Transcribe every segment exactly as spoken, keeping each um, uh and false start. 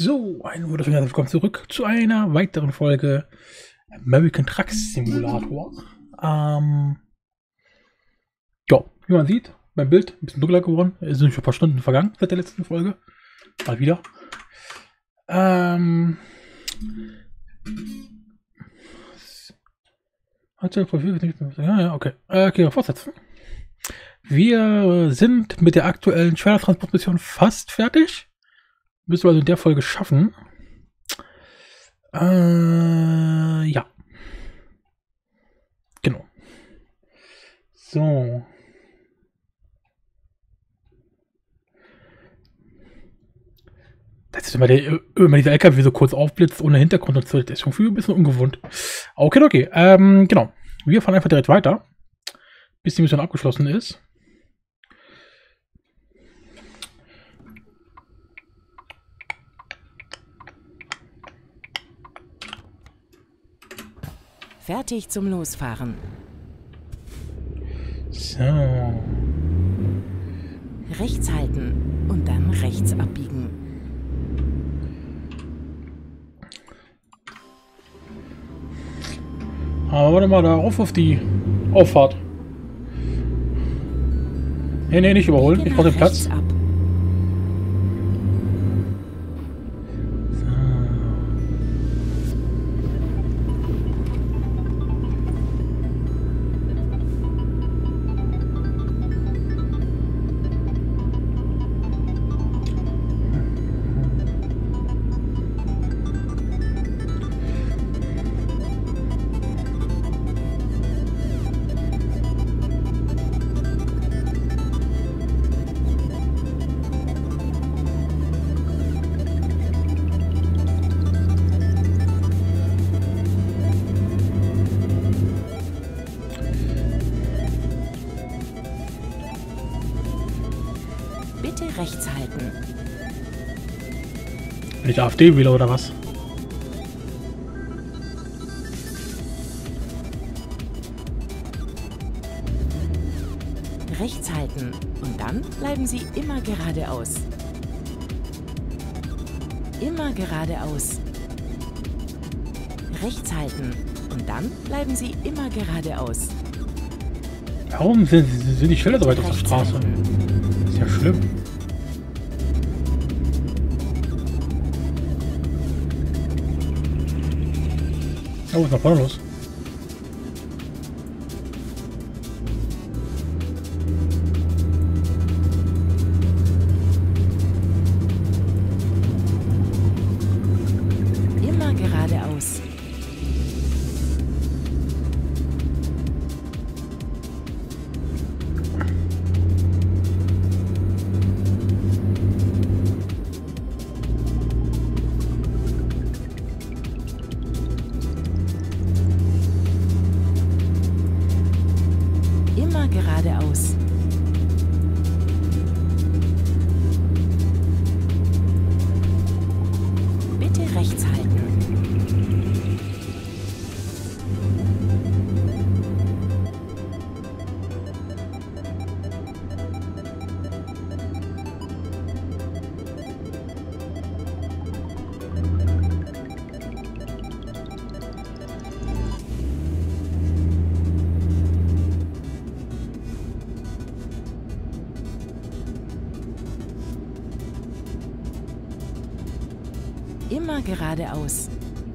So, ein wunderschönes herzlich willkommen zurück zu einer weiteren Folge American Truck Simulator. Ähm, ja, wie man sieht, beim Bild ein bisschen dunkler geworden. Es sind schon ein paar Stunden vergangen seit der letzten Folge. Mal wieder. Ähm, ja, ja, okay. Okay, fortsetzen. Wir sind mit der aktuellen Trailer-Transport-Mission fast fertig. Müssen wir also in der Folge schaffen. Äh, ja. Genau. So. Das ist immer, der, immer dieser L K W so kurz aufblitzt ohne Hintergrund und so. Das ist schon viel ein bisschen ungewohnt. Okay, okay. Ähm, genau. Wir fahren einfach direkt weiter, bis die Mission abgeschlossen ist. Fertig zum Losfahren. So. Rechts halten und dann rechts abbiegen. Aber warte mal, da auf auf die Auffahrt. Nee, nee, nicht überholen. Ich brauche den Platz. Ab. Bitte rechts halten. Bin ich A F D-Wähler oder was? Rechts halten und dann bleiben Sie immer geradeaus. Immer geradeaus. Rechts halten und dann bleiben Sie immer geradeaus. Warum sind, sind die Schilder so weit auf der Straße? Ist ja schlimm. Oh, ist nach vorne los. Immer geradeaus. Immer geradeaus. Bitte rechts halten. Immer geradeaus.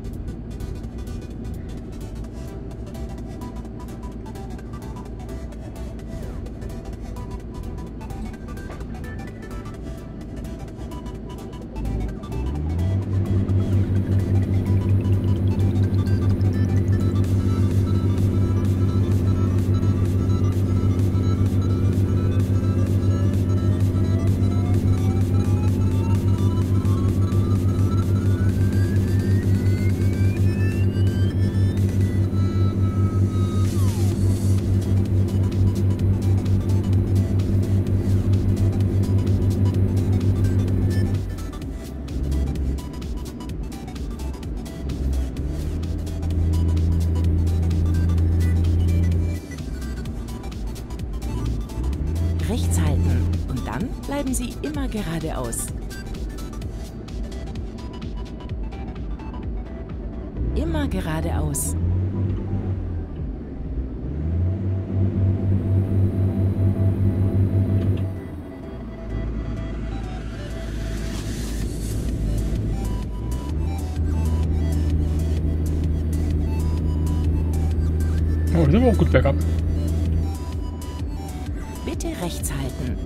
Rechts halten und dann bleiben Sie immer geradeaus. Immer geradeaus. Oh, das ist aber auch gut bergab. Bitte rechts halten.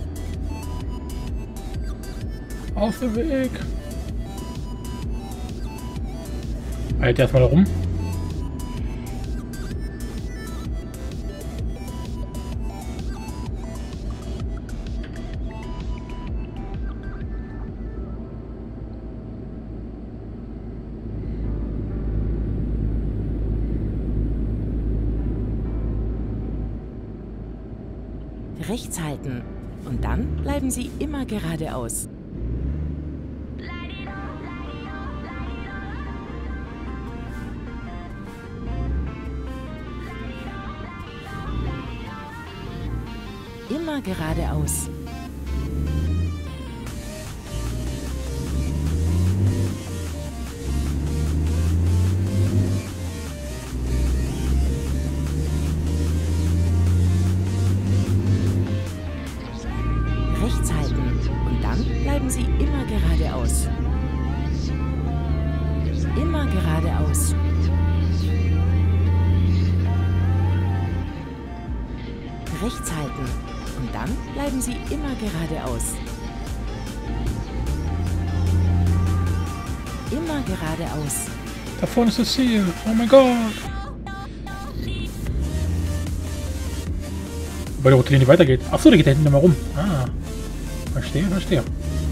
Auf dem Weg. Halt erstmal da rum. Rechts halten. Und dann bleiben Sie immer geradeaus. Immer geradeaus. Rechts halten und dann bleiben Sie immer geradeaus. Immer geradeaus. Rechts halten und dann bleiben Sie immer geradeaus. Immer geradeaus. Da vorne ist das Ziel. Oh mein Gott. Weil der rote Linie weitergeht. Achso, der geht da hinten nochmal rum. Ah. Verstehe, verstehe.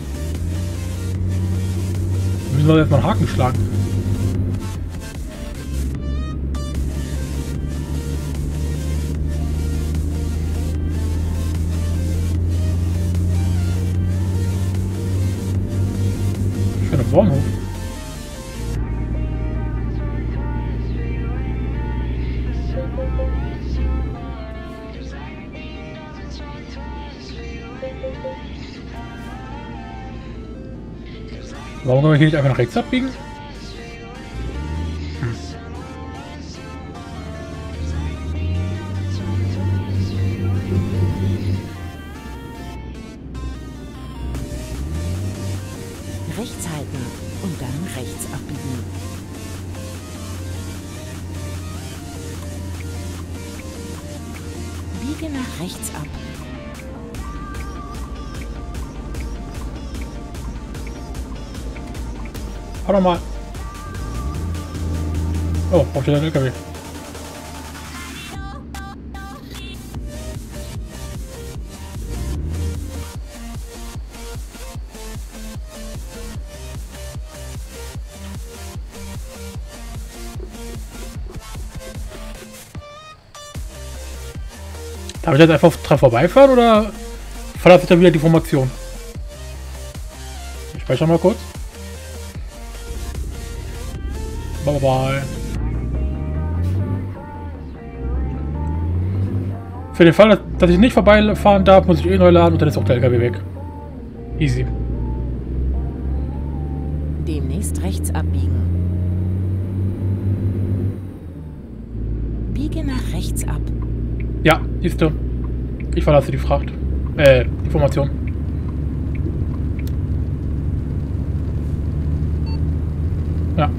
Wir müssen doch erstmal einen Haken schlagen. Schöner Bahnhof. Warum können wir hier nicht einfach nach rechts abbiegen? Hm. Rechts halten und dann rechts abbiegen. Biege nach rechts ab. Warte mal. Oh, auf den L K W. Darf ich jetzt einfach dran vorbeifahren oder verlasse ich dann wieder die Formation? Ich speichere mal kurz. Bye bye. Für den Fall, dass ich nicht vorbeifahren darf, muss ich eh neu laden und dann ist auch der L K W weg. Easy. Demnächst rechts abbiegen. Biege nach rechts ab. Ja, siehst du. Ich verlasse die Fracht. Äh, die Formation. Ja.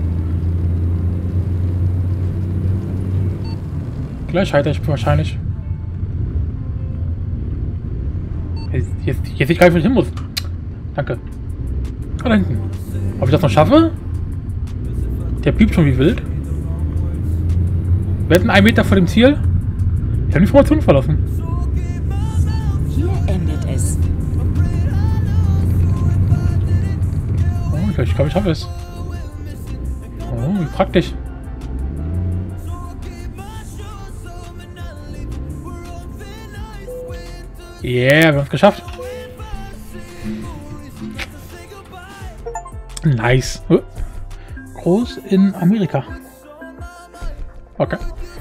Gleich scheitere ich wahrscheinlich. Jetzt, jetzt, jetzt ich gar nicht, wo ich hin muss. Danke. Ah, da hinten. Ob ich das noch schaffe? Der piept schon wie wild. Wir hätten einen Meter vor dem Ziel. Ich habe die Formation verlassen. Hier endet es. Oh, ich glaube, ich schaffe es. Oh, wie praktisch. Yeah, wir haben es geschafft. Nice. Groß in Amerika. Okay.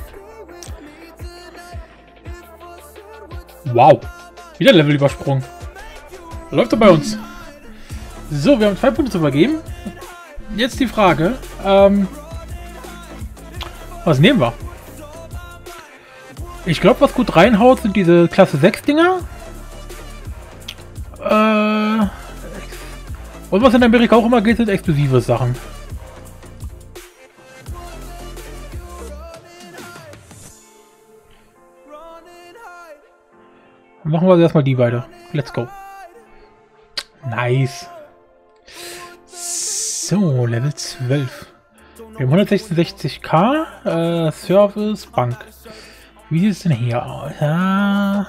Wow. Wieder Level übersprungen. Läuft doch bei uns. So, wir haben zwei Punkte zu vergeben. Jetzt die Frage. Ähm, Was nehmen wir? Ich glaube, was gut reinhaut, sind diese Klasse sechs Dinger. Äh, und was in Amerika auch immer geht, sind explosive Sachen. Machen wir erstmal die beide. Let's go. Nice. So, Level zwölf. Wir haben hundertsechsundsechzig k. Äh, Service, Bank. Wie sieht es denn hier aus? Ja.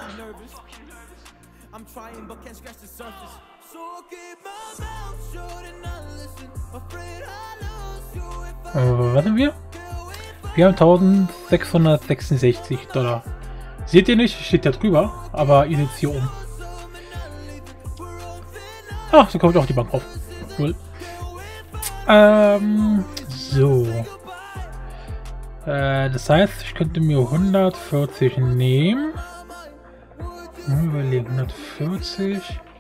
Äh, was sind wir? Wir haben eintausendsechshundertsechsundsechzig Dollar. Seht ihr nicht? Steht da drüber. Aber ihr seht es hier oben. Ach, so kommt auch die Bank drauf. Cool. Ähm, so. Äh, das heißt, ich könnte mir hundertvierzig nehmen. Mal überlegen, hundertvierzig.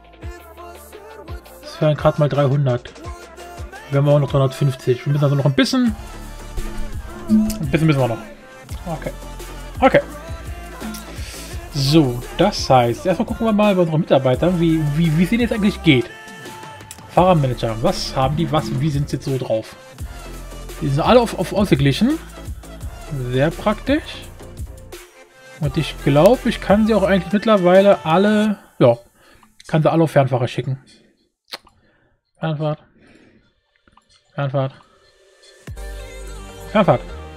Das wären gerade mal dreihundert. Wir haben auch noch dreihundertfünfzig. Wir müssen also noch ein bisschen. Ein bisschen müssen wir noch. Okay. Okay. So, das heißt, erstmal gucken wir mal bei unseren Mitarbeitern, wie, wie, wie es ihnen jetzt eigentlich geht. Fahrermanager, was haben die, was, wie sind sie jetzt so drauf? Die sind alle auf, auf ausgeglichen. Sehr praktisch. Und ich glaube, ich kann sie auch eigentlich mittlerweile alle, ja, kann sie alle auf Fernfahrer schicken. Fernfahrt. Fernfahrt. Fernfahrt.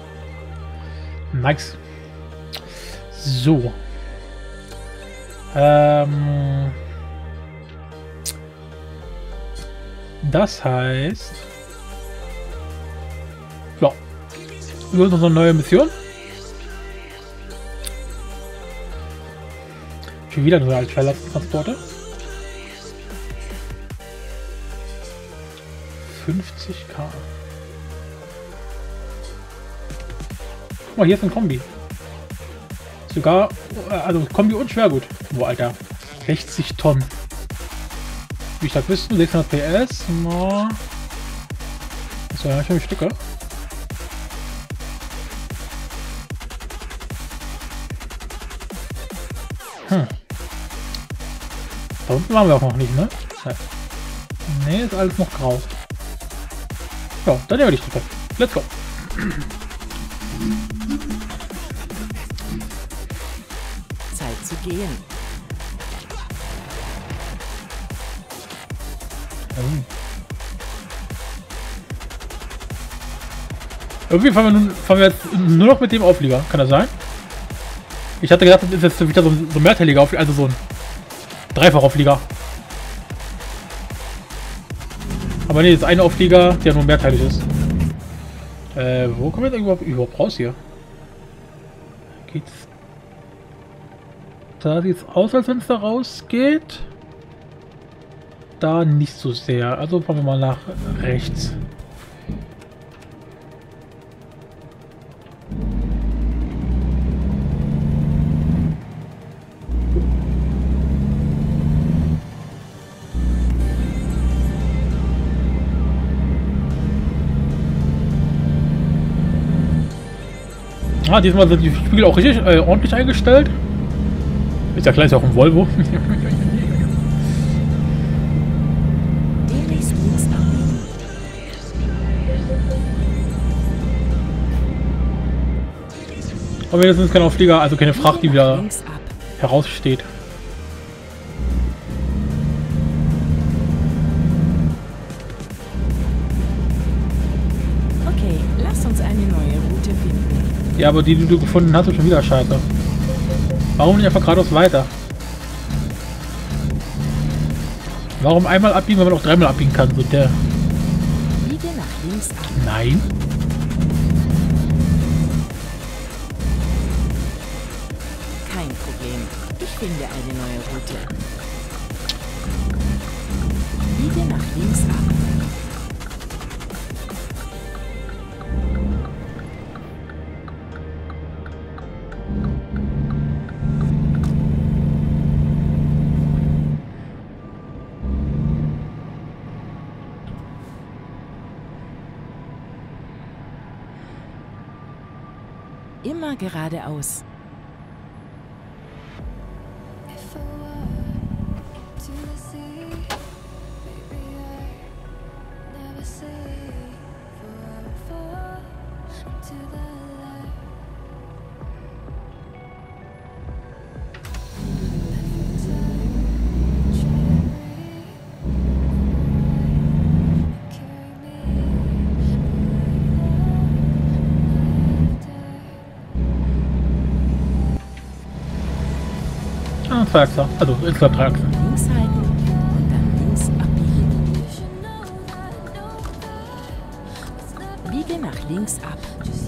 Nice. So. Ähm. Das heißt. Ja. Wir haben unsere neue Mission. Schon wieder nur als Verlasstransporte. fünfzig K. Oh, hier ist ein Kombi. Sogar, also Kombi und Schwergut. Boah, Alter. sechzig Tonnen. Wie stark bist du? sechshundert P S. No. Das sind ja schon Stücke. Hm. Da unten waren wir auch noch nicht, ne? Ne, ist alles noch grau. Ja, dann nehmen wir die Stücke. Let's go. Zeit zu gehen. Oh. Irgendwie fahren wir, nun, fahren wir jetzt nur noch mit dem Auflieger. Kann das sein? Ich hatte gedacht, das ist jetzt wieder so ein, so ein mehrteiliger Auflieger, also so ein Dreifachauflieger. Aber ne, das ist ein Auflieger, der nur mehrteilig ist. Äh, wo kommen wir denn überhaupt, überhaupt raus hier? Geht's? Da sieht es aus, als wenn es da rausgeht. Da nicht so sehr. Also fahren wir mal nach rechts. Ah, diesmal sind die Spiegel auch richtig äh, ordentlich eingestellt. Ist ja gleich auch ein Volvo. Aber wenigstens kein Auflieger, also keine Fracht, die wieder heraussteht. Okay, lass uns eine neue Route finden. Ja, aber die, die du gefunden hast, ist schon wieder scheiße. Warum nicht einfach geradeaus weiter? Warum einmal abbiegen, wenn man auch dreimal abbiegen kann? So der. Biege nach links ab. Nein. Kein Problem. Ich finde eine neue Route. Biege nach links ab. immer geradeaus. Ah, zwei Achsen. Also insgesamt drei Achsen. Links halten und dann links abbiegen. Biege nach links ab.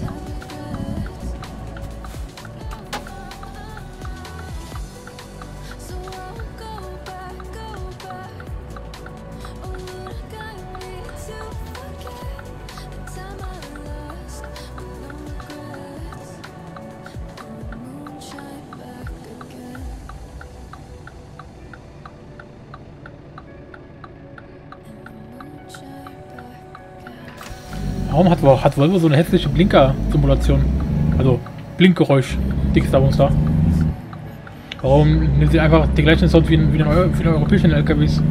Warum hat, hat Volvo so eine hässliche Blinker-Simulation? Also Blinkgeräusch, Dingsdabungs da. Warum nehmen sie einfach den gleichen Sound wie in, wie in, Euro, wie in europäischen L K Ws?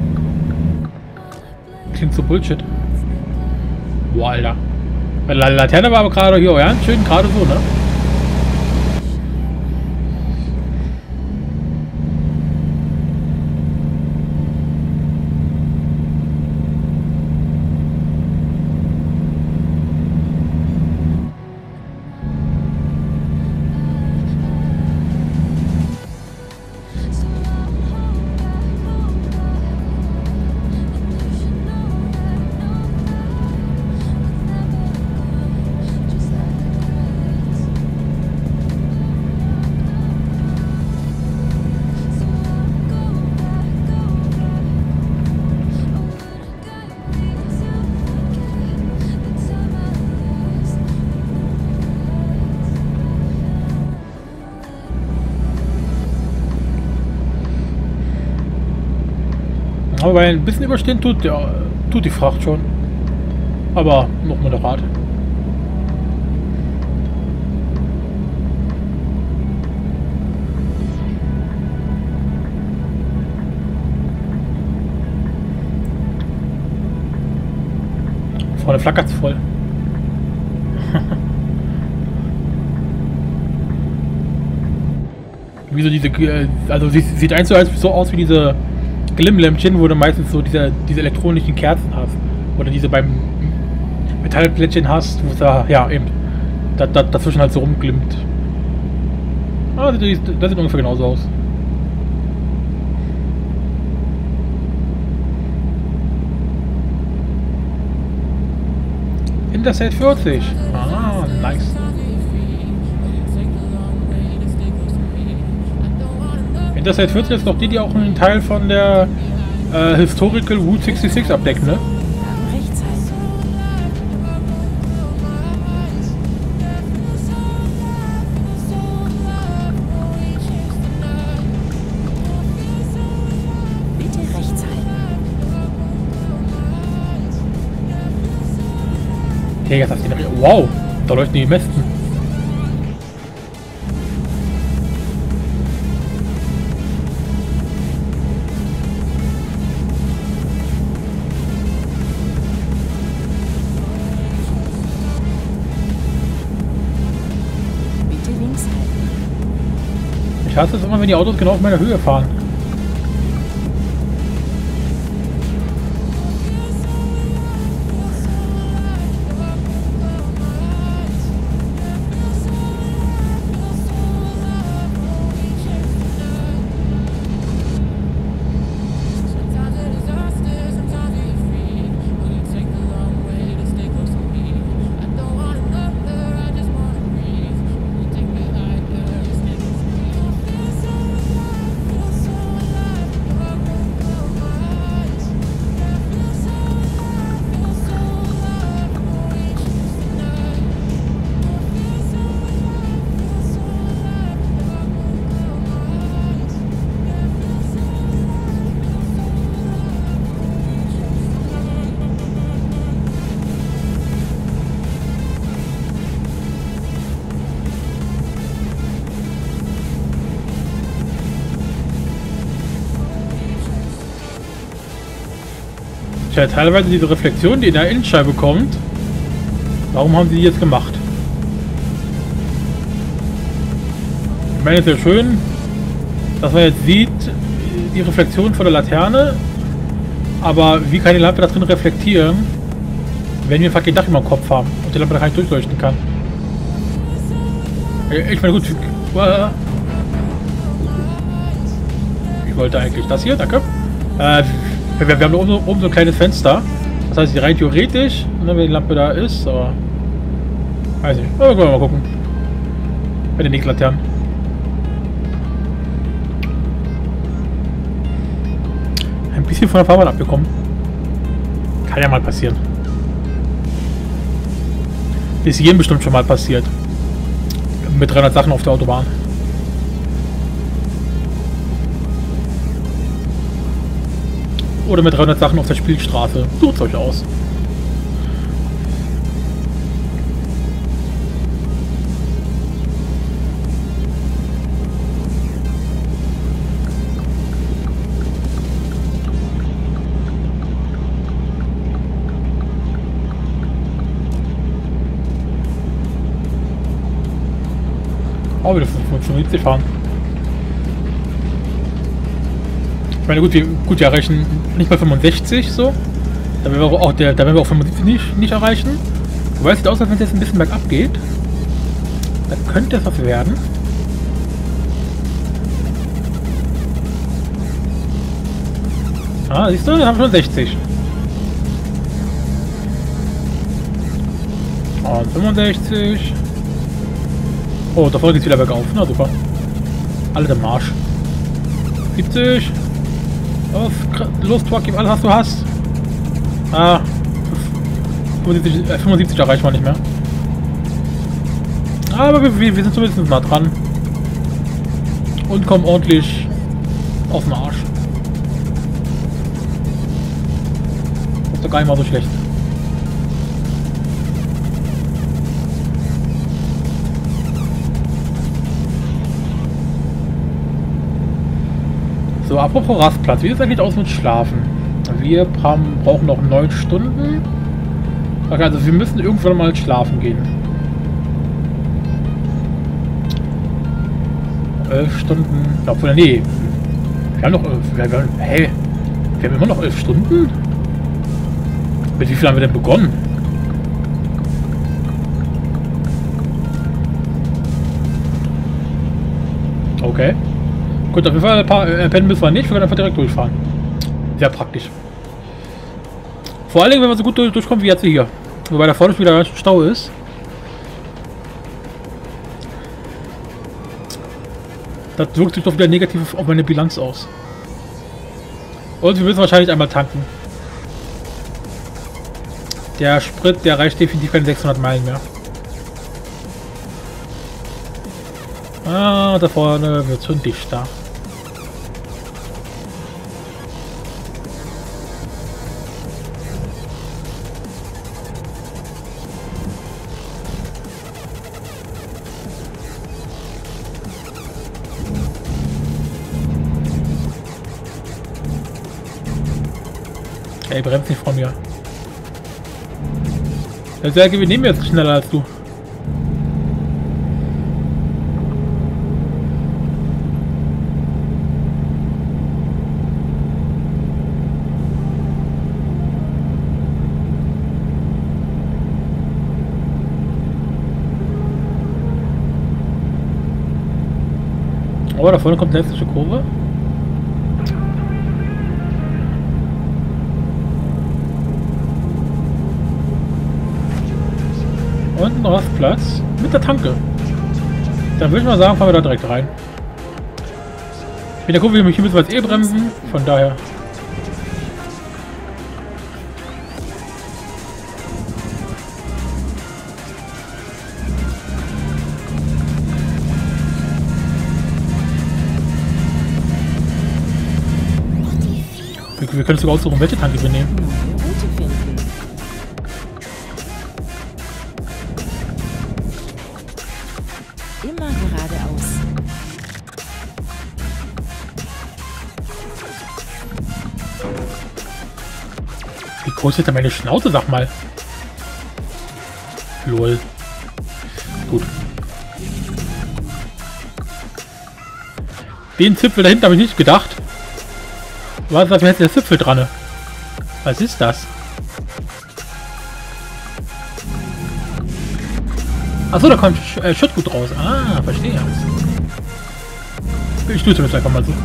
Klingt so Bullshit. Boah, Alter. Weil die Laterne war aber gerade hier, ja, schön gerade so, ne? Aber bei ein bisschen überstehen tut, ja, tut die Fracht schon. Aber noch moderat. Vorne flackert es voll. Wie so diese, also sie sieht eins zu eins so aus wie diese Glimmlämpchen, wo du meistens so diese, diese elektronischen Kerzen hast. Oder diese beim Metallplättchen hast, wo es da, ja, eben, da, da, dazwischen halt so rumglimmt. Ah, das sieht, das sieht ungefähr genauso aus. Interstate vierzig. Ah, nice. Interstate vierzig ist doch die, die auch einen Teil von der äh, Historical Route sechsundsechzig abdeckt, ne? Dann rechts halten. Bitte rechts halten. Okay, jetzt hast du den. Wow, da leuchten die Mästen. Bitte links halten. Ich hasse es immer, wenn die Autos genau auf meiner Höhe fahren. Tja, teilweise diese Reflexion, die in der Innenscheibe kommt. Warum haben sie die jetzt gemacht? Ich meine, es ist ja schön, dass man jetzt sieht, die Reflexion von der Laterne. Aber wie kann die Lampe da drin reflektieren, wenn wir ein fucking Dach über dem Kopf haben und die Lampe da gar nicht durchleuchten kann? Ich meine, gut. Ich wollte eigentlich das hier, danke. Äh, wir, wir haben oben, oben so ein kleines Fenster. Das heißt, rein theoretisch, wenn die Lampe da ist, aber. Weiß nicht. Aber können wir mal gucken. Bei den Lichtlaternen. Ein bisschen von der Fahrbahn abgekommen. Kann ja mal passieren. Ist jedem bestimmt schon mal passiert. Mit dreihundert Sachen auf der Autobahn. Oder mit dreihundert Sachen auf der Spielstraße. Sucht's euch aus. Oh, wieder fünfundsiebzig fahren. Ich meine, gut, wir, gut, wir erreichen nicht mal fünfundsechzig, so. Da werden wir auch, der, da werden wir auch fünfundsiebzig nicht, nicht erreichen. Wobei es sieht aus, als wenn es jetzt ein bisschen bergab geht. Da könnte es was werden. Ah, siehst du, wir haben schon sechzig. Und fünfundsechzig. Oh, da vorne geht's wieder bergauf. Na super. Alle im Marsch. siebzig. Los, los, Truck, gib alles, was du hast. Ah. fünfundsiebzig, äh, fünfundsiebzig erreicht man nicht mehr. Aber wir, wir sind zumindest nah dran. Und kommen ordentlich auf den Arsch. Das ist doch gar nicht mal so schlecht. So, apropos Rastplatz, wie sieht es eigentlich aus mit Schlafen? Wir haben, brauchen noch neun Stunden. Okay, also wir müssen irgendwann mal schlafen gehen. elf Stunden. Obwohl, nee. Wir haben noch. Wir, wir, hey, wir haben immer noch elf Stunden? Mit wie viel haben wir denn begonnen? Okay. Gut, auf jeden Fall ein paar äh, pennen müssen wir nicht, wir können einfach direkt durchfahren. Sehr praktisch. Vor allen Dingen, wenn wir so gut durch, durchkommen wie jetzt hier. Wobei da vorne schon wieder ganz schön Stau ist. Das wirkt sich doch wieder negativ auf meine Bilanz aus. Und wir müssen wahrscheinlich einmal tanken. Der Sprit, der reicht definitiv keine sechshundert Meilen mehr. Ah, da vorne wird schon dichter. Ey, bremst nicht vor mir. Ich sage, wir nehmen jetzt schneller als du. Oh, da vorne kommt eine letzte Kurve. Und ein Rastplatz mit der Tanke. Dann würde ich mal sagen, fahren wir da direkt rein. Mit der Kurve hier müssen wir jetzt eh bremsen, von daher. Wir, wir können sogar aussuchen, welche Tanke wir nehmen. Immer geradeaus. groß ist denn meine Schnauze, sag mal? Lol. Gut. Den Zipfel da hinten habe ich nicht gedacht. Was ist das, jetzt der Zipfel dran? Was ist das? Achso, da kommt Sch äh, Schüttgut raus. Ah, verstehe. Ich tue es jetzt einfach mal so.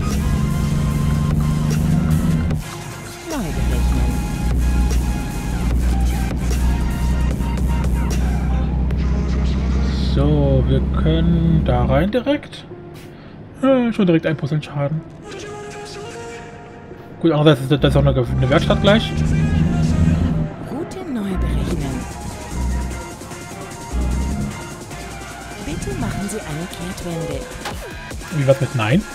So, wir können da rein direkt. Äh, schon direkt ein Prozent Schaden. Gut, andererseits ist das auch eine, eine Werkstatt gleich. Route neu berechnen. Bitte machen Sie eine Kehrtwende. Wie was mit Nein?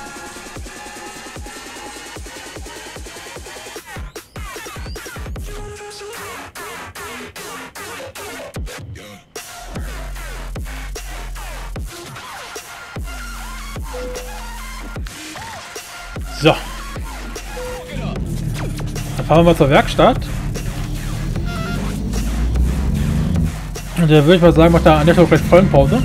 So. Dann fahren wir mal zur Werkstatt. Und dann würde ich mal sagen, macht da an der Stelle vielleicht Folgenpause.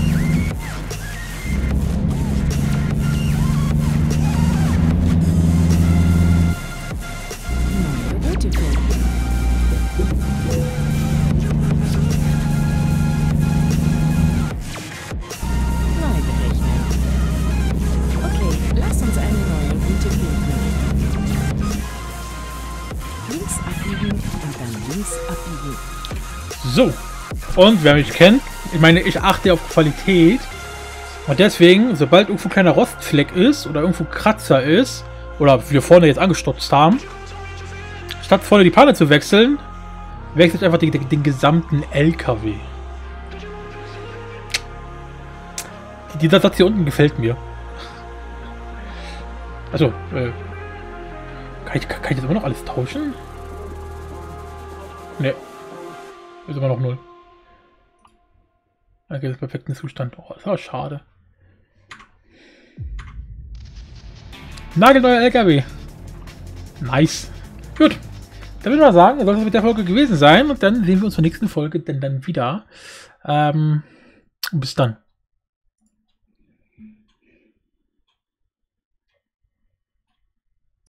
So, und wer mich kennt, ich meine, ich achte auf Qualität und deswegen, sobald irgendwo ein kleiner Rostfleck ist oder irgendwo Kratzer ist oder wir vorne jetzt angestutzt haben, statt vorne die Panne zu wechseln, wechselt einfach den, den, den gesamten L K W. Dieser Satz hier unten gefällt mir. Also, äh, kann ich, kann ich jetzt immer noch alles tauschen? Ne. Ist immer noch null. Okay, das ist perfekten Zustand. Oh, das ist aber schade. Nagelneuer L K W. Nice. Gut. Dann würde ich mal sagen, das soll es mit der Folge gewesen sein. Und dann sehen wir uns zur nächsten Folge denn dann wieder. Ähm, bis dann.